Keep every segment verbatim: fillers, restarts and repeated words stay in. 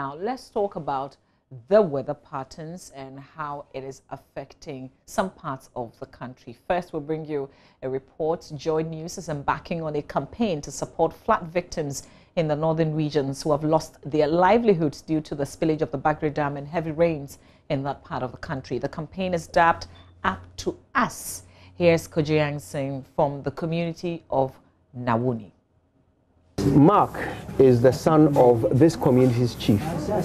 Now, let's talk about the weather patterns and how it is affecting some parts of the country. First, we'll bring you a report. JoyNews is embarking on a campaign to support flood victims in the northern regions who have lost their livelihoods due to the spillage of the Bagre Dam and heavy rains in that part of the country. The campaign is dubbed Up to Us. Here's Kojiyang Singh from the community of Nawuni. Mark is the son of this community's chief,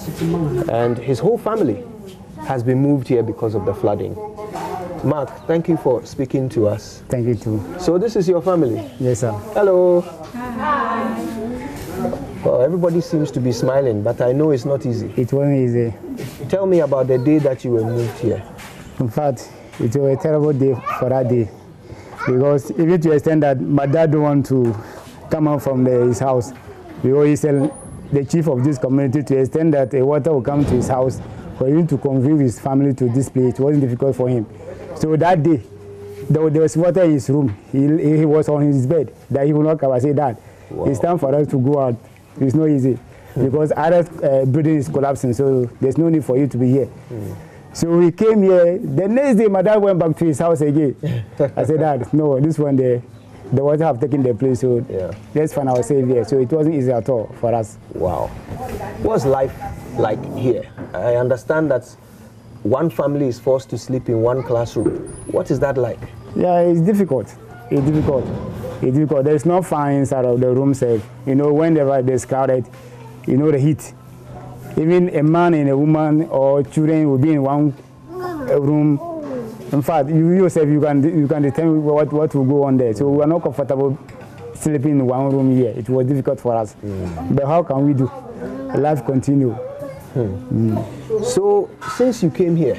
and his whole family has been moved here because of the flooding. Mark, thank you for speaking to us. Thank you too. So this is your family? Yes, sir. Hello. Hi. Well, everybody seems to be smiling, but I know it's not easy. It wasn't easy. Tell me about the day that you were moved here. In fact, it was a terrible day for that day, because even to the extent that my dad don't want to come out from the, his house, because he's the chief of this community, to the extent that the water will come to his house for him to convey his family to this place. It wasn't difficult for him. So that day, there, there was water in his room. He, he was on his bed that he will not come. I said, Dad, wow. It's time for us to go out. It's not easy because other uh, building is collapsing, so there's no need for you to be here. Mm. So we came here. The next day, my dad went back to his house again. I said, Dad, no, this one day, the water have taken the place, so yeah. Let's find ourselves here. So it wasn't easy at all for us. Wow. What's life like here? I understand that one family is forced to sleep in one classroom. What is that like? Yeah, it's difficult. It's difficult. It's difficult. There's no fan inside of the room safe. You know, whenever there's crowded, you know the heat. Even a man and a woman or children will be in one room. In fact, you yourself, you can you can determine what, what will go on there. So we are not comfortable sleeping in one room here. It was difficult for us. Mm. But how can we do? Life continue. Hmm. Mm. So since you came here,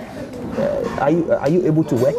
uh, are you are you able to work?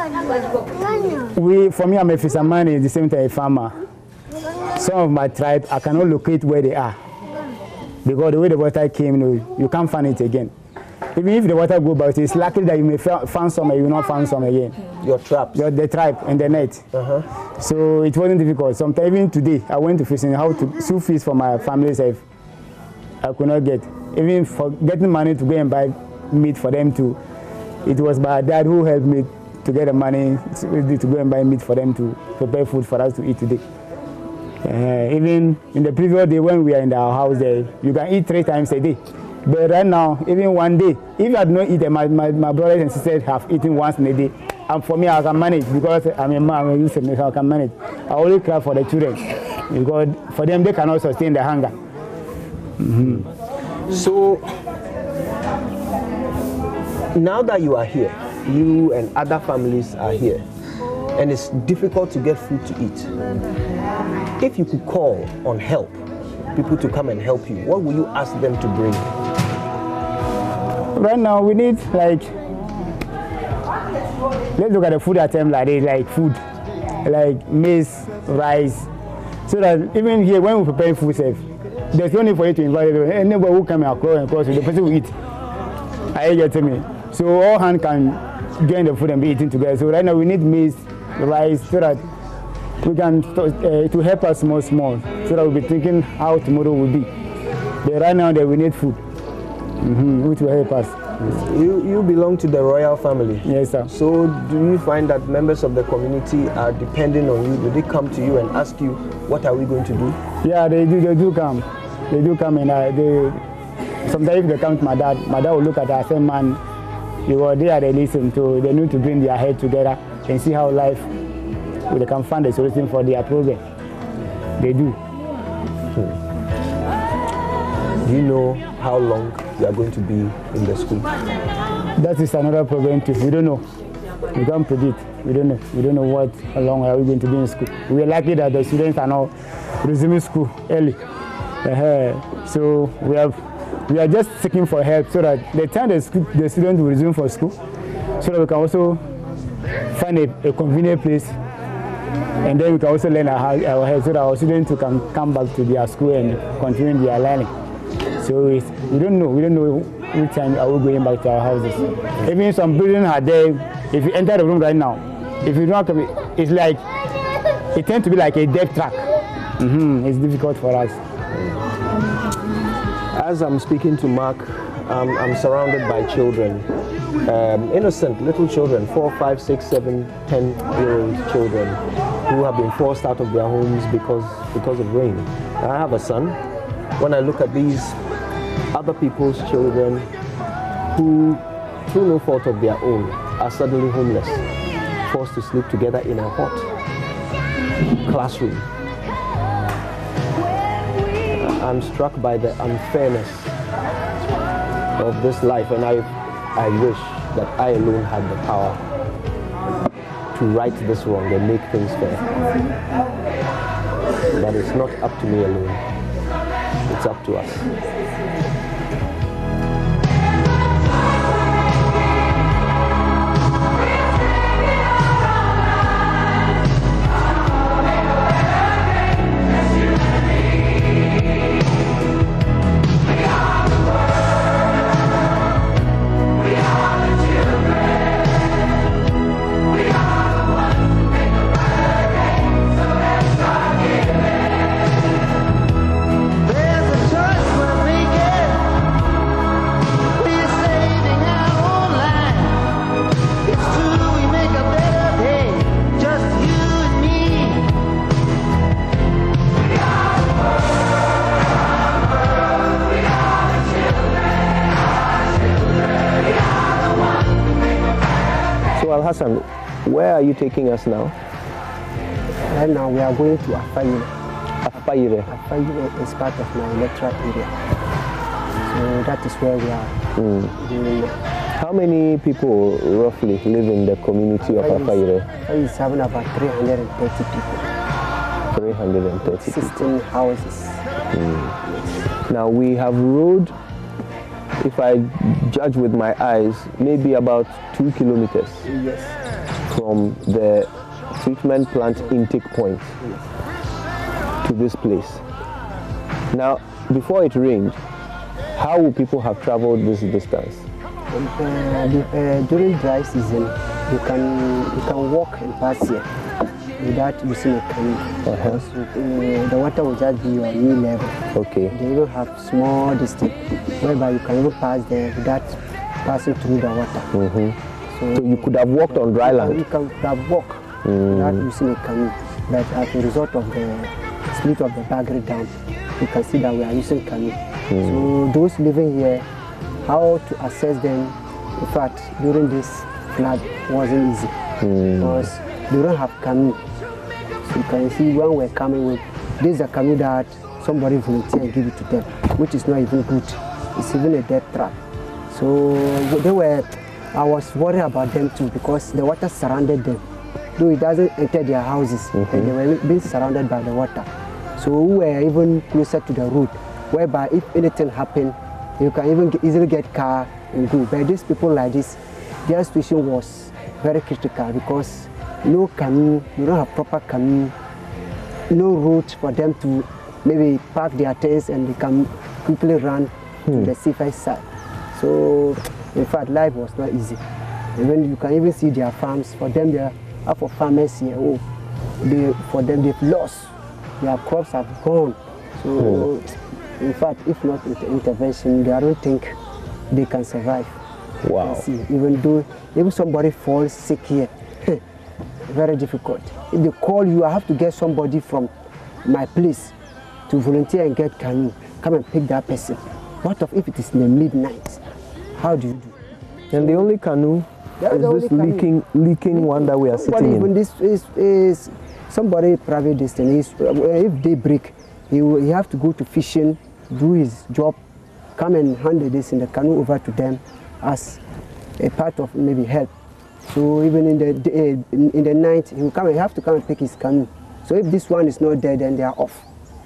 We, for me, I'm a fisherman and at the same time a farmer. Some of my tribe, I cannot locate where they are because the way the water came, you know, you can't find it again. Even if the water goes back, it's likely that you may find some and you will not find some again. Your traps? Your, the tribe and the net. Uh-huh. So it wasn't difficult. Sometimes, even today, I went to fishing, how to sue fish for my family's life. I could not get. Even for getting money to go and buy meat for them too. It was my dad who helped me to get the money to, to go and buy meat for them to prepare food for us to eat today. Uh, even in the previous day when we are in our house there, you can eat three times a day. But right now, even one day, if I had not eaten, my, my, my brothers and sisters have eaten once in a day. And for me, I can manage because I'm a man, I'm a youth, so I can manage. I only cry for the children because for them, they cannot sustain the hunger. Mm-hmm. So, now that you are here, you and other families are here, and it's difficult to get food to eat. If you could call on help, people to come and help you, what will you ask them to bring? Right now, we need, like, let's look at the food item like this, like food, like maize, rice, so that even here, when we prepare food safe, there's no need for you to invite everyone. Anybody who come across and cross, the person will eat. I get to me. So all hands can join the food and be eating together. So right now, we need maize, rice, so that we can, uh, to help us small, small, so that we'll be thinking how tomorrow will be. But right now, that we need food. Mm-hmm, which will help us. You, you belong to the royal family. Yes, sir. So do you find that members of the community are depending on you? Do they come to you and ask you, what are we going to do? Yeah, they do, they do come. They do come and uh, they, sometimes if they come to my dad, my dad will look at us and say, man, you are there, they listen to, they need to bring their head together and see how life, they can find a solution for their problem. They do. Hmm. Do you know how long you are going to be in the school? That is another problem too. We don't know. We can't predict. We don't know. We don't know what, how long are we going to be in school. We are lucky that the students are now resuming school early. Uh, so we have, we are just seeking for help so that the time the, school, the students will resume for school, so that we can also find a, a convenient place, and then we can also learn our, our help so that our students can come back to their school and continue their learning. So it's, we don't know. We don't know which time are we going back to our houses. Even some buildings are there. If you enter the room right now, if you don't come, it's like it tends to be like a death track. Mm-hmm. It's difficult for us. As I'm speaking to Mark, um, I'm surrounded by children, um, innocent little children, four, five, six, seven, ten-year-old children who have been forced out of their homes because because of rain. I have a son. When I look at these other people's children who, through no fault of their own, are suddenly homeless, forced to sleep together in a hot classroom, I'm struck by the unfairness of this life, and I, I wish that I alone had the power to right this wrong and make things fair. But it's not up to me alone. It's up to us. Hassan, where are you taking us now? Right now we are going to Afayire. Afayire? Afayire is part of my electoral area. So that is where we are. Mm. How many people roughly live in the community of Afayire? Afayire is having about three hundred thirty people. three hundred thirty sixteen people. houses. Mm. Now we have road, if I judge with my eyes, maybe about two kilometers yes. from the treatment plant intake point yes. to this place. Now, before it rained, how would people have traveled this distance? Uh, uh, during dry season, you can you can walk and pass here without using a canoe. Uh-huh. Because uh, the water will just be on knee level. Okay. They even have small distance whereby you can even pass there without passing through the water. Mm-hmm. so, so you could have walked on dry land? You can, you can have walked mm. without using a canoe. But as a result of the split of the bagre dam, you can see that we are using canoe. Mm. So those living here, how to assess them, in fact, during this flood wasn't easy mm. because they don't have canoe. So you can see when we're coming with, this is a canoe that somebody volunteer and give it to them, which is not even good. It's even a death trap. So they were, I was worried about them too because the water surrounded them. Though it doesn't enter their houses, mm-hmm. and they were being surrounded by the water. So we were even closer to the road, whereby if anything happened, you can even get, easily get car and go. But these people like this, their situation was very critical because no canoe, you don't have proper canoe, no route for them to maybe park their tents and they can quickly run hmm. to the safer side. So, in fact, life was not easy. Even you can even see their farms. For them, they are half of farmers here. Oh, they, for them, they've lost. Their crops have gone. So, hmm. in fact, if not inter intervention, I don't think they can survive. Wow. See, even though even somebody falls sick here, very difficult. If they call you, I have to get somebody from my place to volunteer and get canoe, come and pick that person. What if it is in the midnight? How do you do? And the only canoe the, is the this leaking, leaking, leaking one that we are somebody sitting even in. This is, is somebody private distance. If they break, he will, he have to go to fishing, do his job, come and hand this in the canoe over to them as a part of maybe help. So even in the day, in, in the night, he will come and have to come and pick his canoe. So if this one is not there, then they are off.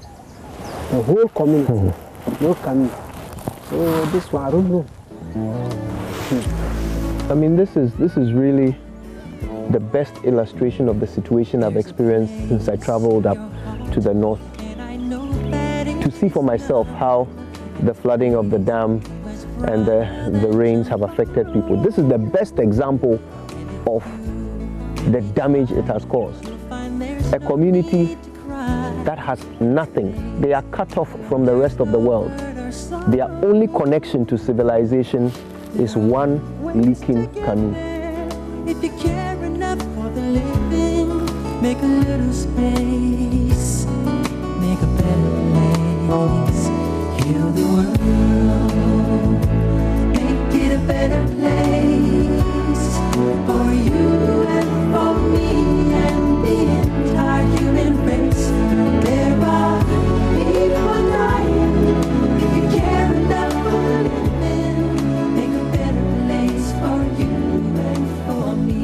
The whole community, mm-hmm. no canoe. So this one, I don't know. I mean, this is this is really the best illustration of the situation I've experienced since I traveled up to the north to see for myself how the flooding of the dam and the, the rains have affected people. This is the best example of the damage it has caused. A community that has nothing. They are cut off from the rest of the world. Their only connection to civilization is one leaking canoe. If you care enough for the living, make a little space, make a better place, heal the world, make it a better place for you and for me and the entire human race. There are people dying. If you care enough for the living, make a better place for you and for me.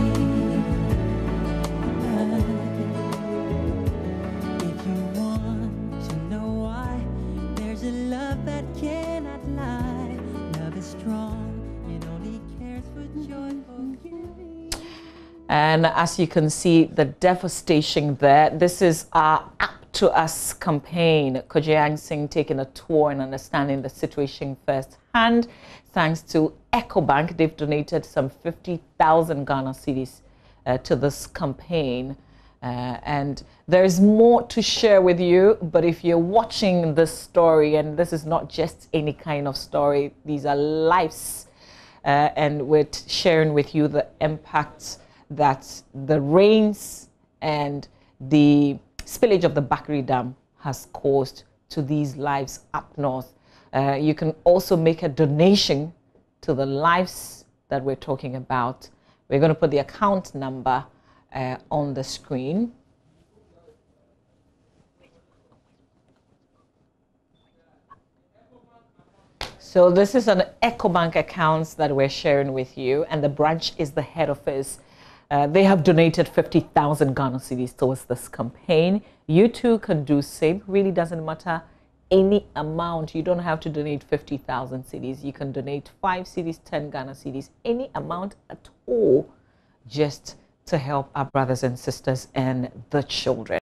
If you want to know why, there's a love that cannot lie. Love is strong, it only cares for joy for you. And as you can see, the devastation there. This is our Up to Us campaign. Kojang Singh taking a tour and understanding the situation firsthand. Thanks to EcoBank, they've donated some fifty thousand Ghana cedis uh, to this campaign. Uh, and there's more to share with you, but if you're watching this story, and this is not just any kind of story, these are lives, uh, and we're sharing with you the impacts that the rains and the spillage of the Bagre Dam has caused to these lives up north. Uh, you can also make a donation to the lives that we're talking about. We're going to put the account number uh, on the screen. So this is an EcoBank account that we're sharing with you, and the branch is the head office. Uh, they have donated fifty thousand Ghana cedis towards this campaign. You too can do same. Really doesn't matter any amount. You don't have to donate fifty thousand cedis. You can donate five cedis, ten Ghana cedis, any amount at all, just to help our brothers and sisters and the children.